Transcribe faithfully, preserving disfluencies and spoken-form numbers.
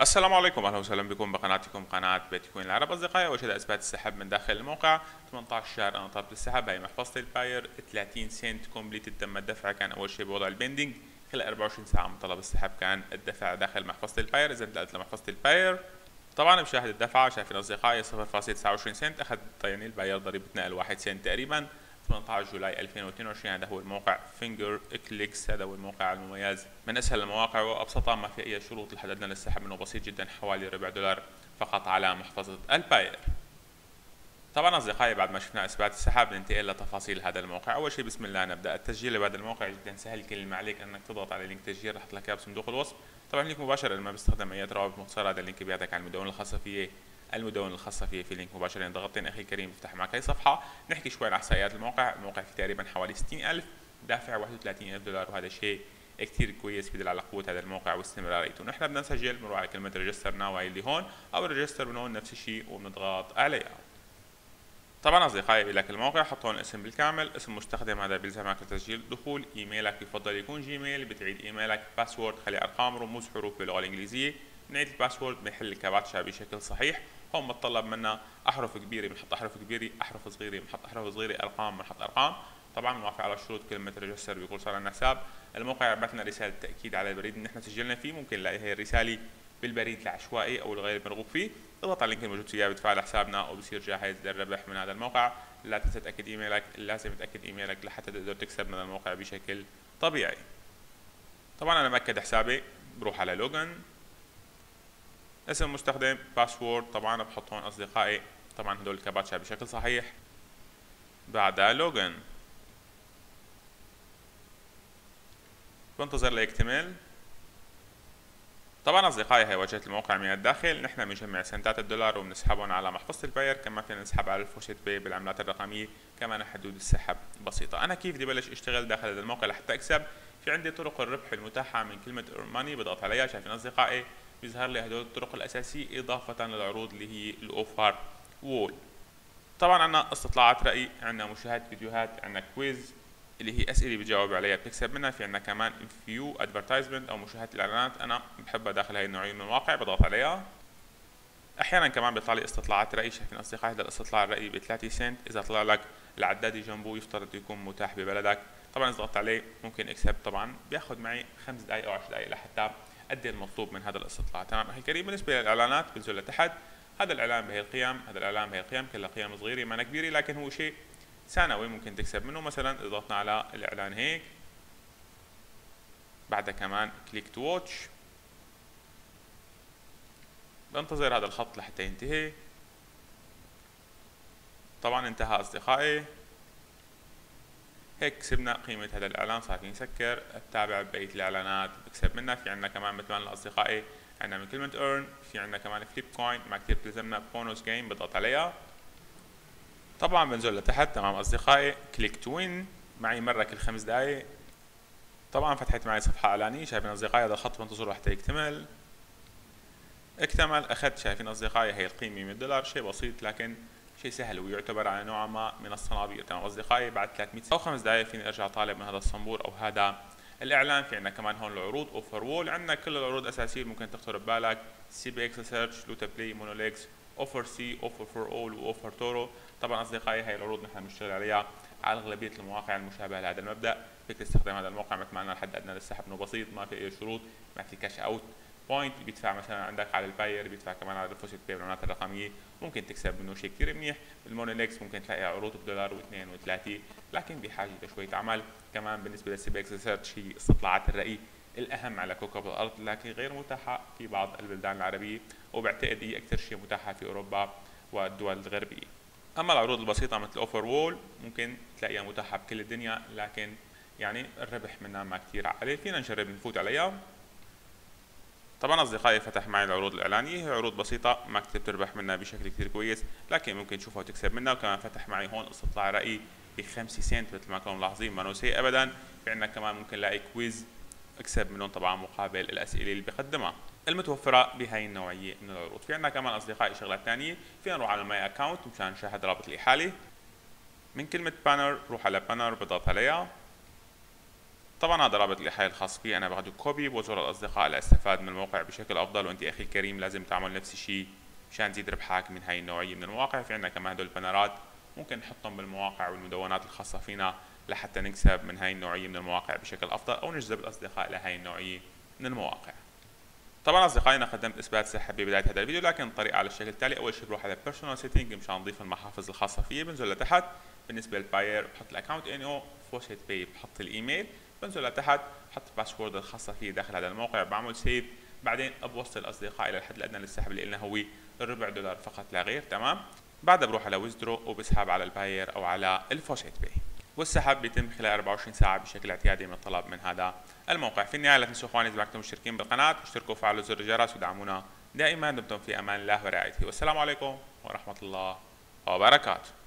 السلام عليكم، اهلا وسهلا بكم بقناتكم قناه بيتكوين العرب. اصدقائي، اول شيء اثبات السحب من داخل الموقع ثمانية عشر شهر انا طلبت السحب. هي محفظه الباير ثلاثين سنت كومبليت. تم الدفع كان اول شيء بوضع البيندنج خلال أربعة وعشرين ساعه من طلب السحب كان الدفع داخل محفظه الباير. اذا انتقلت لمحفظه الباير طبعا بشاهد الدفعه شايفين اصدقائي صفر فاصلة تسعة وعشرين سنت. اخذ يعني الباير ضريبه نقل واحد سنت تقريبا. ثمانية عشر جولاي ألفين واثنين وعشرين. هذا هو الموقع فينجر كليكس. هذا هو الموقع المميز من اسهل المواقع وابسطها، ما في اي شروط لحددنا للسحب منه، بسيط جدا، حوالي ربع دولار فقط على محفظه الباير. طبعا اصدقائي بعد ما شفنا اثبات السحب ننتقل لتفاصيل هذا الموقع. اول شيء بسم الله نبدا. التسجيل بهذا الموقع جدا سهل، كل اللي عليك انك تضغط على لينك تسجيل رح لك اياه بصندوق الوصف. طبعا لينك مباشر ما بيستخدم اي روابط مختصره. هذا اللينك بيعطيك على المدونه الخاصه فيه. المدونة الخاصة فيه في لينك مباشر، يعني ضغطتين أخي الكريم يفتح معك هي صفحة. نحكي شوي عن إحصائيات الموقع. الموقع فيه تقريبا حوالي ستين ألف، دافع واحد وثلاثين ألف دولار، وهذا شيء كثير كويس بيدل على قوة هذا الموقع واستمراريته. نحن بدنا نسجل بنروح على كلمة ريجستر ناو اللي هون، أو ريجستر من هون نفس الشيء وبنضغط عليها. طبعا اصدقائي بيقول لك الموقع حط هون الاسم بالكامل، اسم مستخدم هذا بيلزمك لتسجيل الدخول، ايميلك يفضل يكون جيميل، بتعيد ايميلك، باسورد خلي ارقام رموز حروف باللغه الانجليزيه. بنعيد الباسورد بنحل الكابتشا بشكل صحيح. هون متطلب منا احرف كبيره بنحط احرف كبيره، احرف صغيره بنحط احرف صغيره، ارقام بنحط ارقام. طبعا بنوافق على الشروط. كلمه ريجستر بيكون صار لنا حساب. الموقع بعث لنا رساله تاكيد على البريد اللي نحن سجلنا فيه. ممكن نلاقي هي الرساله بالبريد العشوائي او الغير مرغوب فيه. اضغط على اللينك الموجود فيها بتفعل حسابنا وبصير جاهز للربح من هذا الموقع. لا تنسى تاكد ايميلك، لازم تاكد ايميلك لحتى تقدر تكسب من الموقع بشكل طبيعي. طبعا انا مأكد حسابي، بروح على لوجن، اسم مستخدم، باسورد، طبعا بحط هون اصدقائي طبعا هدول الكابتشا بشكل صحيح. بعدها لوجن، بنتظر ليكتمل. طبعا اصدقائي هي واجهه الموقع من الداخل. نحن بنجمع سنتات الدولار وبنسحبهم على محفظه الباير، كما فينا نسحب على الفوشيت باي بالعملات الرقميه، كمان حدود السحب بسيطه. انا كيف بدي بلش اشتغل داخل هذا الموقع لحتى اكسب؟ في عندي طرق الربح المتاحه من كلمه earn money، بضغط عليها شايفين اصدقائي بيظهر لي هدول الطرق الاساسيه اضافه للعروض اللي هي الاوفر وول. طبعا عندنا استطلاعات راي، عندنا مشاهده فيديوهات، عندنا كويز اللي هي اسئله بتجاوب عليها بتكسب منها. في عندنا كمان فيو ادفرتايزمنت او مشاهده الاعلانات، انا بحبها داخل هاي النوعيه من المواقع، بضغط عليها. احيانا كمان بيطلع لي استطلاعات راي. شايفين اصدقائي هذا الاستطلاع الراي ب ثلاثين سنت. اذا طلع لك العدادي جنبه يفترض يكون متاح ببلدك. طبعا اذا ضغطت عليه ممكن اكسب. طبعا بياخذ معي خمس دقائق او عشر دقائق لحتى ادي المطلوب من هذا الاستطلاع. تمام اخي الكريم. بالنسبه للاعلانات بنزل لتحت. هذا الاعلان بهي القيم، هذا الاعلان بهي القيم، كلها قيم صغيره ما كبيره، لكن هو شيء ثانوي ممكن تكسب منه. مثلا اذا ضغطنا على الاعلان هيك، بعدها كمان كليك تو واتش، بنتظر هذا الخط لحتى ينتهي. طبعا انتهى اصدقائي. هيك كسبنا قيمة هذا الاعلان، صار فيني سكر اتابع بقية الاعلانات بكسب منها. في عندنا كمان مثل ما اصدقائي عندنا من كلمة earn، في عندنا كمان فليب كوين ما كثير بتلزمنا، بونوس جيم بضغط عليها. طبعا بنزل لتحت. تمام اصدقائي، كليك تو وين، معي مرة كل خمس دقائق. طبعا فتحت معي صفحة اعلانية. شايفين اصدقائي هذا الخط بنتظره حتى يكتمل. اكتمل، اخذت شايفين اصدقائي هي القيمة مية دولار. شيء بسيط لكن شيء سهل ويعتبر على نوع ما من الصنابير. تمام اصدقائي، بعد ثلاثمية او خمس دقائق فيني ارجع طالب من هذا الصنبور او هذا الاعلان. في عندنا كمان هون العروض اوفر وول، عندنا كل العروض الاساسيه ممكن تخطر ببالك، سي بي اكس سيرش، لوتا بلاي، مونوليكس، اوفر سي، اوفر فور اول، واوفر تورو. طبعا اصدقائي هاي العروض نحن بنشتغل عليها على اغلبيه المواقع المشابهه لهذا المبدا. فيك تستخدم هذا الموقع مثل ما قلنا الحد الادنى للسحب انه بسيط، ما في اي شروط، ما في كاش اوت بوينت. بيدفع مثلا عندك على الباير، بيدفع كمان على الفوشيت باي بالعملات الرقميه، ممكن تكسب منه شيء كثير منيح. بالمونوليكس ممكن تلاقي عروض بدولار واثنين وثلاثه، لكن بحاجه لشويه عمل. كمان بالنسبه للسي بي اكس سيرش هي استطلاعات الرأي الاهم على كوكب الارض، لكن غير متاحه في بعض البلدان العربيه، وبعتقد هي اكثر شيء متاحه في اوروبا والدول الغربيه. اما العروض البسيطه مثل اوفر وول ممكن تلاقيها متاحه بكل الدنيا، لكن يعني الربح منها ما كثير عالي. فينا نجرب نفوت عليها. طبعا اصدقائي فتح معي العروض الاعلانيه، هي عروض بسيطه ما كثير تربح منها بشكل كثير كويس، لكن ممكن تشوفها وتكسب منها. وكمان فتح معي هون استطلاع راي ب خمسة سنت مثل ما كانوا ملاحظين، ما سيء ابدا. في عندنا كمان ممكن نلاقي كويز اكسب منهم طبعا مقابل الاسئله اللي بقدمها المتوفره بهي النوعيه من العروض. في عندنا كمان اصدقائي شغلات ثانيه، فينا نروح على ماي اكونت مشان نشاهد رابط الاحاله. من كلمه بانر بروح على بانر بضغط عليها. طبعا هذا رابط الإيحاء الخاص فيه أنا باخده كوبي بوزور الأصدقاء لاستفاد من الموقع بشكل أفضل، وأنت أخي الكريم لازم تعمل نفس الشيء مشان تزيد ربحك من هاي النوعية من المواقع. في عندنا كمان هدول البنرات ممكن نحطهم بالمواقع والمدونات الخاصة فينا لحتى نكسب من هاي النوعية من المواقع بشكل أفضل، أو نجذب الأصدقاء لهاي النوعية من المواقع. طبعا اصدقائي انا قدمت اثبات سحب ببدايه هذا الفيديو، لكن الطريقه على الشكل التالي. اول شيء بروح على بيرسونال سيتنج مشان نضيف المحافظ الخاصه فيي، بنزل لتحت بالنسبه للباير بحط الاكونت ان او فوسيت باي، بحط الايميل، بنزل لتحت بحط الباسورد الخاصه فيي داخل هذا الموقع، بعمل سيف، بعدين بوصل اصدقائي الى الحد الادنى للسحب اللي قلنا هو الربع دولار فقط لا غير. تمام. بعدها بروح على ويزدرو وبسحب على الباير او على الفوسيت باي، والسحب بيتم خلال أربعة وعشرين ساعة بشكل اعتيادي من الطلب من هذا الموقع. في النهاية لا تنسوا اخواني اذا كنتم مشتركين بالقناة اشتركوا وفعلوا زر الجرس ودعمونا دائما. دمتم في امان الله ورعايته، والسلام عليكم ورحمة الله وبركاته.